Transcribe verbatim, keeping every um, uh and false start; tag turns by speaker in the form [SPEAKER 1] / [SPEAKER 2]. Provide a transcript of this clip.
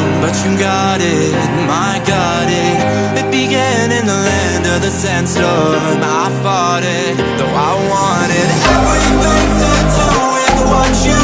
[SPEAKER 1] wrong, but you got it, my got it. It began in the land of the sandstorm. I fought it, though I wanted everything to do with what you